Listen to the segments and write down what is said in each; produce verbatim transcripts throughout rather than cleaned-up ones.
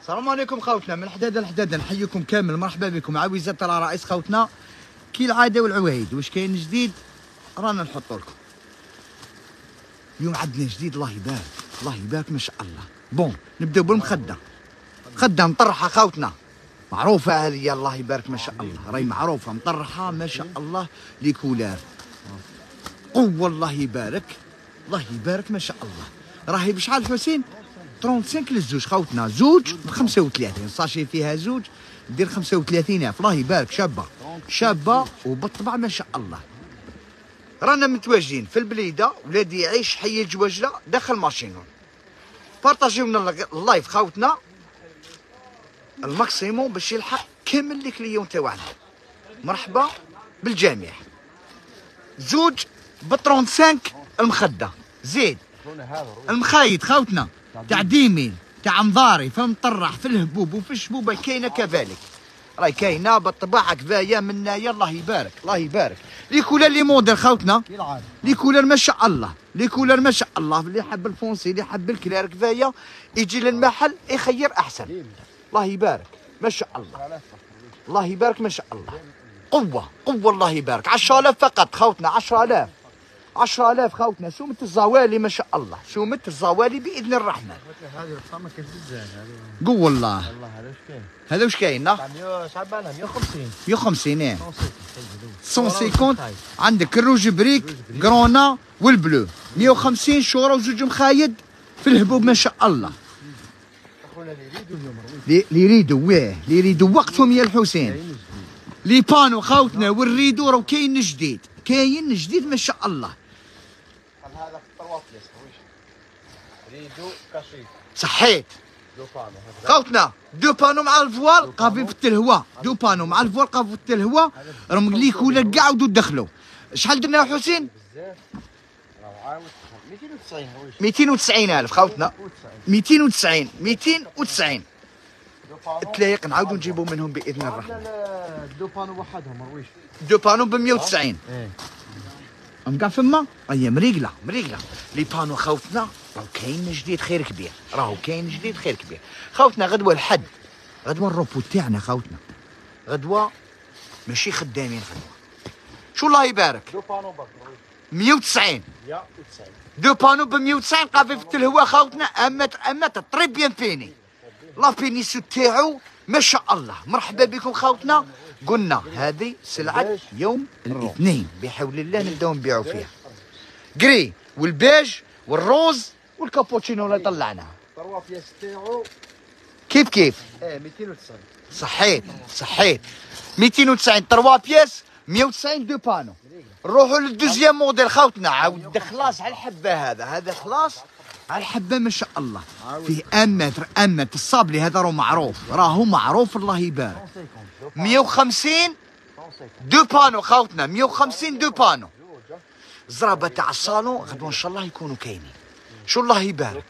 السلام عليكم خوتنا من حداده لحداده، نحييكم كامل، مرحبا بكم عويزة طلع رئيس خوتنا كي العاده والعوايد. واش كاين جديد رانا نحطوا لكم اليوم. عندنا جديد الله يبارك الله يبارك ما شاء الله. بون نبداو بالمخده، مخده مطرحه خوتنا معروفه هذه الله يبارك ما شاء الله، راهي معروفه مطرحه ما شاء الله لي كولار قوه الله يبارك الله يبارك ما شاء الله. راهي بشحال حسين؟ خمسة وثلاثين للزوج خوتنا، زوج ب خمسة وثلاثين صاشي فيها زوج دير خمسة وثلاثين ألف الله يبارك. شابه شابه وبالطبع ما شاء الله. رانا متواجدين في البليده، ولادي يعيش حي الجواجله داخل ماشينون. بارطاجيو لنا اللايف خوتنا الماكسيموم باش يلحق كامل لي كليون تاعنا. مرحبا بالجميع. زوج ب خمسة وثلاثين المخده، زيد المخايد خوتنا تاع ديمين تاع مضاري فمطرح في الهبوب وفي الشبوبه كاينه كذلك، راهي كاينه بالطباعه كفايه منايا الله يبارك الله يبارك. لي كولر لي موديل خوتنا، لي كولر ما شاء الله، لي كولر ما شاء الله. اللي حب الفونسي اللي حب الكلار كفايه يجي للمحل يخير احسن. الله يبارك ما شاء الله الله يبارك ما شاء الله. قوه قوه الله يبارك. عشرة آلاف فقط خوتنا، عشرة آلاف عشرة آلاف خوتنا. سومة الزوالي ما شاء الله، سومة الزوالي بإذن الرحمن. هذه الخامة كيف تزال هذه؟ قول والله. والله هذا واش كاين؟ هذا واش كاين؟ شحال بالها؟ مية وخمسين. مية وخمسين ايه. مية وخمسين عندك الروج بريك كرونا والبلو. مية وخمسين شورى وزوج مخايد في الهبوب ما شاء الله. اخونا اللي يريدوا اليوم اللي يريدوا واه اللي يريدوا وقتهم يا الحسين. لي بانو خوتنا والريدو راهو كاين جديد، كاين جديد ما شاء الله. هذا طروات ليس ريدو كاشيف صحيت دو بانو خوتنا. دو بانو مع الفوال قافين في التلهواء، دو بانو مع الفوال قافين في التلهواء راهم لي كولر كاع ودو دخلوا. شحال درنا يا حسين؟ بزاف راه عاود مئتين وتسعين. مئتين وتسعين ألف خوتنا، مئتين وتسعين مئتين وتسعين. تلايق نعاودو نجيبو منهم باذن الرحمن. دو بانو وحدهم مرويش. دو بانو ب مئة وتسعين. ايه ام كاع فما هي مريقله مريقله. لي بانو خوتنا راهو كاين جديد خير كبير، راهو كاين جديد خير كبير خوتنا. غدوه الحد، غدوه الروبو تاعنا خوتنا، غدوه ماشي خدامين غدوه. شو الله يبارك. دو بانو برك مئة وتسعين. مئة وتسعين دو بانو ب مئة وتسعين قافي في الهواء خوتنا. اما اما طري بيان فيني لا فينيسيو تاعو ما شاء الله. مرحبا بكم خوتنا. قلنا هذه سلعة يوم الاثنين بحول الله نبداو نبيعوا فيها. جري والبيج والروز والكابوتشينو اللي طلعناها. طروا بياس تاعو كيف كيف. ايه مئتين وتسعين. صحيت صحيت. مئتين وتسعين طروا بياس، مئة وتسعين دو بانو. نروحوا للدوزيام موديل خوتنا. عاود خلاص على الحبه هذا، هذا خلاص على الحبه ما شاء الله. فيه ان متر ان متر الصابلي هذا راهو معروف، راهو معروف الله يبارك. مئة وخمسين دو بانو خوتنا، مئة وخمسين دو بانو. الزرابه تاع الصالون غدوه ان شاء الله يكونوا كاينين. شو الله يبارك.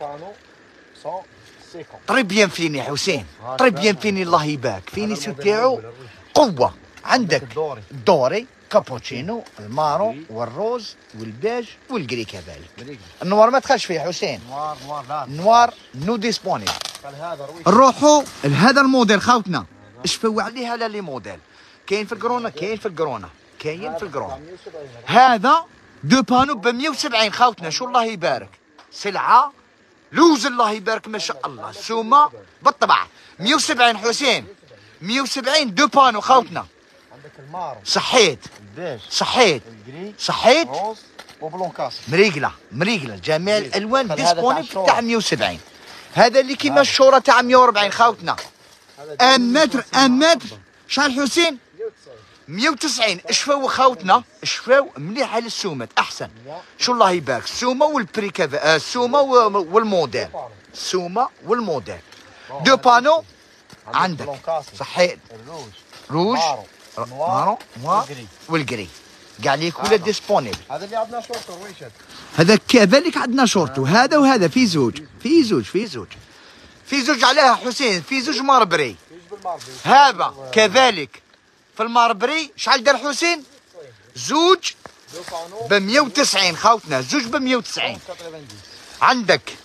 طري بيان فيني حسين، طري بيان فيني الله يبارك. فينيسيو تاعو قوه. عندك الدوري كابوتشينو المارو والروز والبيج والجري كذلك. النوار ما تخش فيه حسين. نوار نوار لا نوار نو ديسبونيبل. هذا رويش. نروحوا لهذا الموديل خوتنا. اشفوا عليها لا لي موديل. كاين في الكورونا كاين في الكورونا كاين في الكورونا. هذا دو بانو ب مئة وسبعين خوتنا. شو الله يبارك. سلعه لوز الله يبارك ما شاء الله. سومه بالطبع مئة وسبعين حسين، مئة وسبعين دو بانو خوتنا. عندك المارو صحيت البيج صحيت الجري صحيت. روز وبلونكاس مريقله مريقله جميع الالوان ديسبونيبل تاع مئة وسبعين. هذا اللي كيما الشوره تاع مئة وأربعين خوتنا. ان متر ان متر. شحال حسين؟ مئة وتسعين. اشفاو خوتنا اشفاو مليح على السومات احسن. شو الله يبارك. السومه والبري كذا، السومه والموديل، السومه والموديل. دو بانو عندك صحيت. الروج روج مارو نوار والجري كاع لي كولر ديسبونيبل. هذا اللي عندنا شورت رويش. هذا كذلك عندنا شورت، وهذا وهذا في زوج في زوج في زوج في زوج عليها حسين، في زوج ماربري. هذا كذلك في الماربري. شحال دار حسين؟ زوج ب مئة وتسعين خوتنا، زوج ب مئة وتسعين. عندك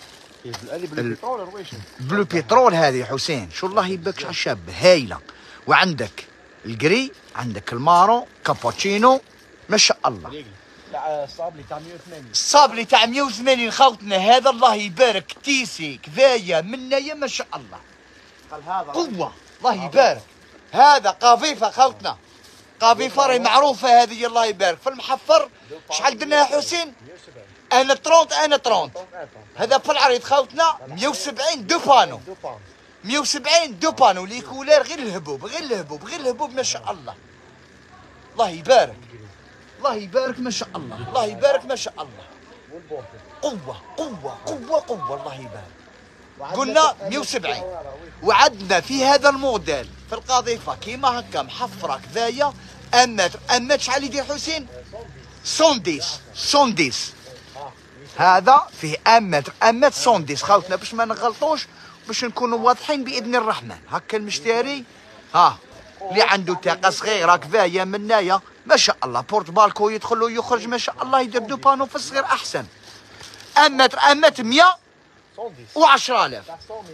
كيف هذه بالبترول رويشه. بلو بترول هذه حسين، شو الله يبارك على الشاب هايله. وعندك الجري، عندك المارو، كابوتشينو، ما شاء الله. تاع الصابلي تاع مية وثمانين. الصابلي تاع مية وثمانين خوتنا هذا الله يبارك، تيسي كذايا منايا ما شاء الله. قال هذا قوه الله يبارك. هذا قافيفه خوتنا، قافيفه راهي معروفه هذه الله يبارك. في المحفر شحال درنا يا حسين؟ انا ثلاثين انا ثلاثين. هذا في العريض خوتنا مية وسبعين دو بانو. مية وسبعين دو بانو لي كولير، غير الهبوب غير الهبوب غير الهبوب ما شاء الله. الله يبارك الله يبارك ما شاء الله الله يبارك ما شاء الله. قوة قوة قوة قوة الله يبارك. قلنا مية وسبعين. وعندنا في هذا الموديل في القاذيفة كيما هكا محفرة كذايا أمتر أمتر شحال يدير حسين؟ مية وعشرة مية وعشرة. هذا فيه أمتر أمتر مية وعشرة خوتنا باش ما نغلطوش، باش نكونوا واضحين بإذن الرحمن. هكا المشتري ها اللي عنده طاقة صغيرة كذايا منايا ما شاء الله، بورت بالكو يدخل ويخرج ما شاء الله، يدير دو بانو في الصغير أحسن. أمتر أمتر مية وعشرة آلاف.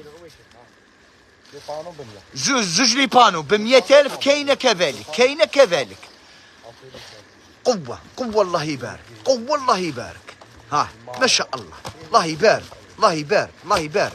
زوج زوج لي بانو ب مية ألف كاينة كذلك كاينة كذلك. قوة قوة الله يبارك قوة الله يبارك. ها ما شاء الله الله يبارك الله يبارك الله يبارك.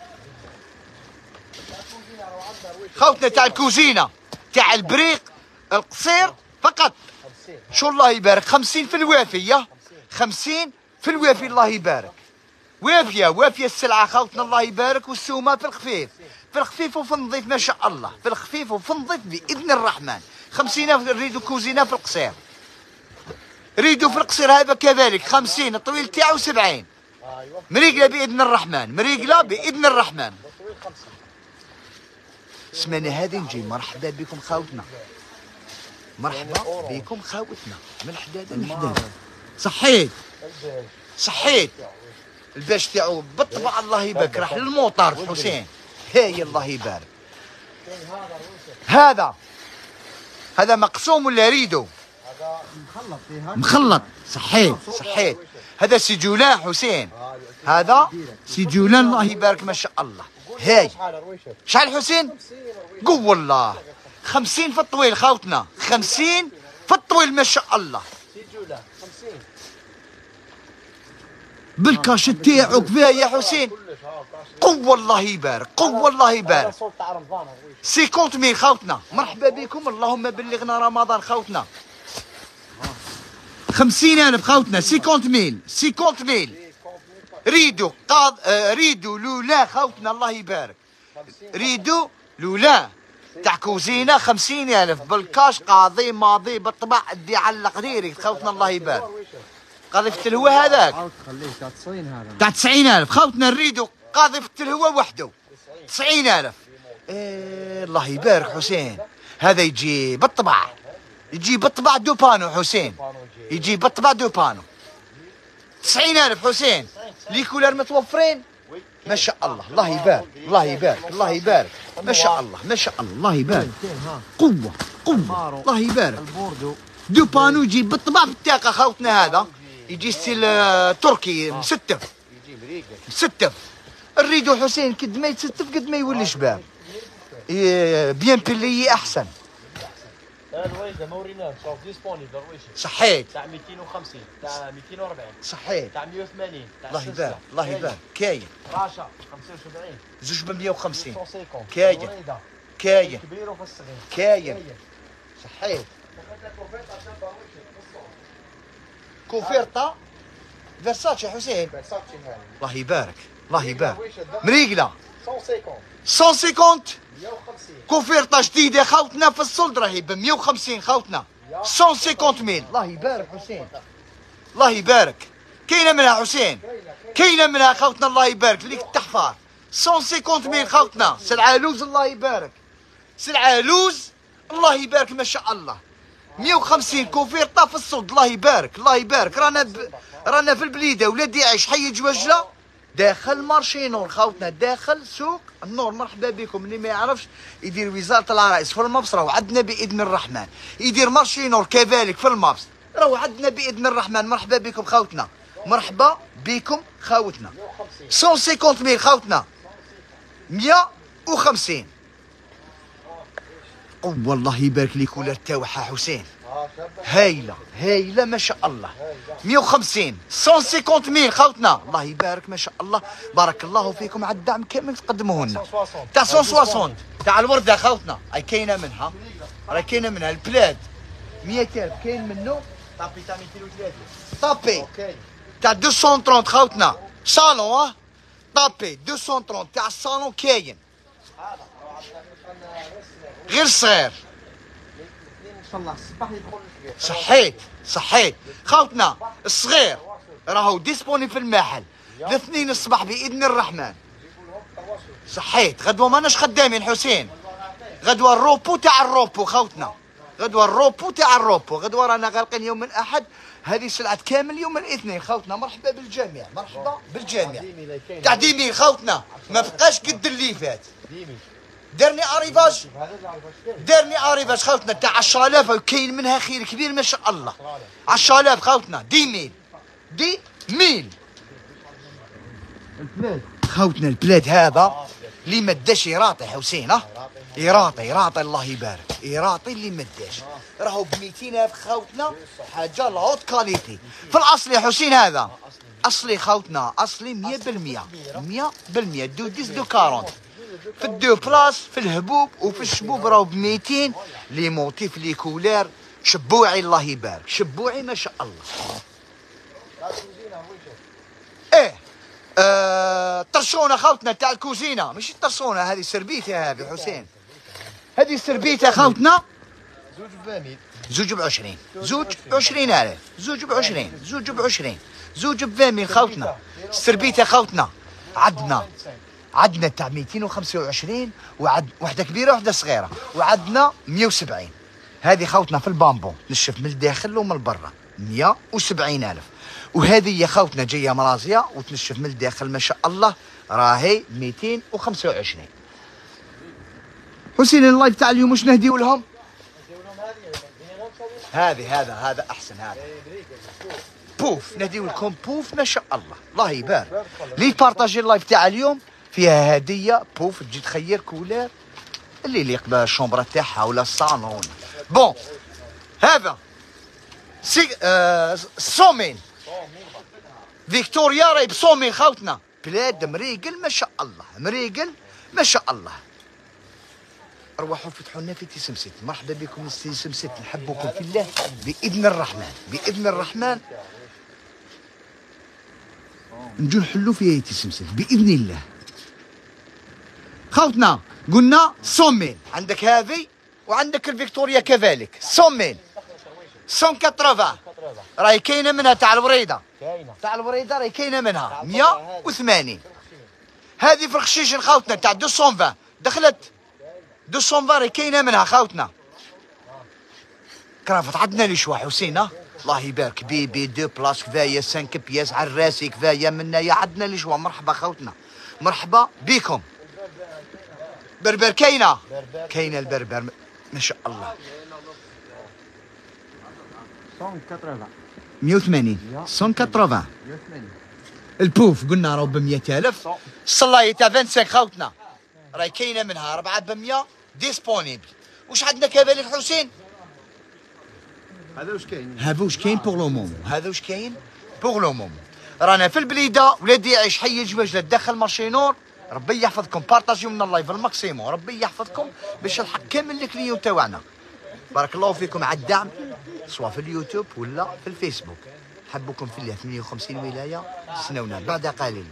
خوتنا تاع الكوزينة تاع البريق القصير فقط شو الله يبارك خمسين في الوافي. يا خمسين في الوافي الله يبارك. وافية وافية السلعة خوتنا الله يبارك. والسومة في الخفيف في الخفيف وفي النظيف ما شاء الله، في الخفيف وفي النظيف بإذن الرحمن. خمسين ريدو كوزينة في القصير، ريدو في القصير هذا كذلك خمسين. الطويل تاعو سبعين. مريقلة بإذن الرحمن مريقلة بإذن الرحمن. سمانة هذه نجي مرحبا بكم خوتنا، مرحبا بكم خوتنا من الحداد الحداد. صحيت صحيت. الباش تاعو بالطبع الله يبارك راح للموطار حسين. هاي الله يبارك. هذا هذا مقسوم ولا ريدو؟ هذا مخلط فيها مخلط. صحيت صحيت. هذا سجولان حسين، هذا سجولان الله يبارك ما شاء الله. هاي شحال حسين؟ قول والله خمسين في الطويل خوتنا، خمسين في الطويل ما شاء الله. بالكاش تاعو كفايه يا حسين. قوة الله يبارك قوة الله يبارك. خمسين ميل خوتنا مرحبا بكم. اللهم بلغنا رمضان خوتنا. خمسين ألف خوتنا. خمسين ميل خمسين ميل. ريدو قاض آه ريدو لولا خوتنا الله يبارك. ريدو لولا تاع كوزينة خمسين ألف بالكاش قاضي ماضي بالطبع ادي علق ديريكت خوتنا الله يبارك. قاضي في التلهوى هذاك تاع تسعين هذا تاع تسعين ألف خوتنا. الريدو قاضي في التلهوى وحده تسعين ألف. إيه الله يبارك حسين. هذا يجي بالطبع يجي بالطبع دو بانو حسين، يجي بالطبع دو بانو. تسعين ألف حسين لي كولر متوفرين ما شاء الله. الله يبارك الله يبارك الله يبارك ما شاء الله ما شاء الله الله يبارك. قوة قوة الله يبارك. دو بانو يجي بالطبع بالطاقة خوتنا. هذا يجي ستيل تركي مستف مستف. الريدو حسين قد ما يتستف قد ما يولي شباب. بيان بلي احسن. الرويشه ما وريناش شوف ديسبونيبل الرويشه. صحيت تاع ميتين وخمسين تاع ميتين وأربعين. صحيت تاع مية وثمانين تاع الله يبارك الله يبارك. كاين راشا خمسة وسبعين زوج ب مية وخمسين. مية وخمسين كاين كاين كبير وفي الصغير كاين. صحيت. كوفيرتا فيرساتشي حسين الله يبارك الله يبارك. مريقلة مية وخمسين كوفيرتا جديدة خوتنا في الصلد راهي ب مية وخمسين خوتنا. مية وخمسين ميل. الله يبارك حسين الله يبارك. كاينة منها حسين كاينة منها خوتنا الله يبارك ليك التحفار. مية وخمسين ميل خوتنا. سلعة لوز الله يبارك. سلعة لوز الله يبارك ما شاء الله. مية وخمسين كوفيرتا في الصلد الله يبارك الله يبارك. رانا ب... رانا في البليدة ولادي عيش حي جوجلة داخل مارشي نور خوتنا، داخل سوق النور. مرحبا بكم. اللي ما يعرفش يدير وزارة العرائس في المبس راهو عندنا بإذن الرحمن. يدير مارشي نور كذلك في المبس راهو عندنا بإذن الرحمن. مرحبا بكم خوتنا مرحبا بكم خاوتنا. مية وخمسين ميل خاوتنا، مية وخمسين. والله يبارك لي كولر تاعها حسين، هايله هايله ما شاء الله. مية وخمسين مية وخمسين ميل خاوتنا، الله يبارك ما شاء الله. بارك الله فيكم على الدعم كامل تقدموه لنا. تاع مية وستين تاع الورده خاوتنا، اي كاينه منها، راهي كاينه منها البلاد مية ألف كاين منه. طابي تاع ميتين وثلاثين، طابي تاع ميتين وثلاثين خاوتنا صالون. اه طابي ميتين وثلاثين تاع الصالون كاين، غير صغير. ان شاء الله الصباح يدخل الكبير. صحيت صحيت خاوتنا، الصغير راهو ديسبوني في المحل الاثنين الصباح باذن الرحمن. صحيت غدوه ماناش خدامين حسين، غدوه الروبو تاع الروبو خاوتنا، غدوه الروبو تاع الروبو. غدوه رانا غالقين يوم الاحد، هذه سلعه كامل يوم الاثنين خاوتنا. مرحبا بالجميع، مرحبا بالجميع. تاع ديميل خاوتنا ما بقاش قد اللي فات. دارني اريفاج، دارني اريفاج خاوتنا تاع عشرة آلاف، وكاين منها خير كبير ما شاء الله. عشرة آلاف خاوتنا، دي ميل دي ميل. البلاد خاوتنا، البلاد هذا اللي ما داش يراطي حسين. اه يراطي يراطي الله يبارك، يراطي اللي ما داش راهو ب ميتين ألف خاوتنا، حاجه لاوت كاليتي. في الاصل يا حسين هذا اصلي خاوتنا، اصلي مية بالمية، مية بالمية دو ديس دو كارونت. في الدو بلاس في الهبوب وفي الشبوب راهو ب ميتين. لي موتيف لي كولير شبوعي الله يبارك، شبوعي ما شاء الله. ايه آه طرشونه خاوتنا تاع الكوزينه، ماشي طرشونه، هذه سربيته هذه حسين، هذه سربيته خاوتنا. زوج باميل، زوج بعشرين، زوج بعشرين ألف، زوج بعشرين، زوج بعشرين، زوج بفاميل خاوتنا. سربيته خاوتنا عندنا عندنا تاع ميتين وخمسة وعشرين، وعد وحده كبيره وحده صغيره، وعندنا مية وسبعين. هذه خاوتنا في البامبو نشف من الداخل ومن برا، مية وسبعين ألف. وهذه يا خاوتنا جايه مرازيه وتنشف من الداخل ما شاء الله، راهي ميتين وخمسة وعشرين. حسين اللايف تاع اليوم واش نهديو لهم؟ هذه هذا هذا احسن، هذا بوف نهديو لكم بوف ما شاء الله، الله يبارك. لي بارطاجي اللايف تاع اليوم فيها هديه بوف تجي تخير كولير اللي يليق بالشومبره تاعها ولا الصالون. بون هذا سي آه صومين فيكتوريا راهي بصومين خاوتنا، بلاد مريقل ما شاء الله، مريقل ما شاء الله. ارواحوا فتحوا لنا في تيسمسيت، مرحبا بكم في تيسمسيت، نحبكم في الله باذن الرحمن، باذن الرحمن نجو نحلوا فيها تيسمسيت باذن الله. خاوتنا قلنا صومين، عندك هذه وعندك الفيكتوريا كذلك صومين مية وثمانين، راهي كاينه منها تاع الوريده، تاع الوريده راهي كاينه منها مية وثمانين. هذه في الخشيش خاوتنا تاع مئتين وعشرين دخلت مئتين وعشرين راهي كاينه منها خاوتنا. كرافت عندنا لي شوا حسين، الله يبارك، بيبي دو بلاس كفايه، سانك بياس على راسي كفايه منايا، عندنا لي شوا. مرحبا خاوتنا، مرحبا بكم. بربر كاينه، كاينه البربر ما شاء الله. مية وثمانين مية وثمانين. البوف قلنا راهو ب مية ألف. الصلايه تاع خمسة وعشرين خاوتنا راهي كاينه منها أربعة ب مية ديسبونيبل. واش عندنا كذلك حسين؟ هذا واش كاين؟ هذا واش كاين بوغ لو مومون، هذا واش كاين بوغ لو مومون. رانا في البليده، ولادي يعيش حي الجواج داخل مارشي نور. ربي يحفظكم، بارطاجيو من اللايف الماكسيموم، ربي يحفظكم باش الحق كامل الكليون تاعنا. بارك الله فيكم على الدعم سواء في اليوتيوب ولا في الفيسبوك. نحبكم في الله. ثمانية وخمسين ولايه، استنونا بعد قليل.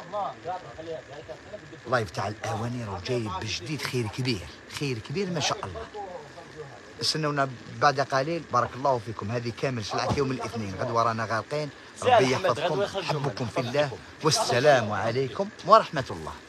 لايف تاع الاواني راه جايب بجديد، خير كبير، خير كبير ما شاء الله. استنونا بعد قليل. بارك الله فيكم. هذه كامل سلعه يوم الاثنين، غدوه رانا غالقين. ربي يحفظكم، نحبكم في الله، والسلام عليكم ورحمه الله.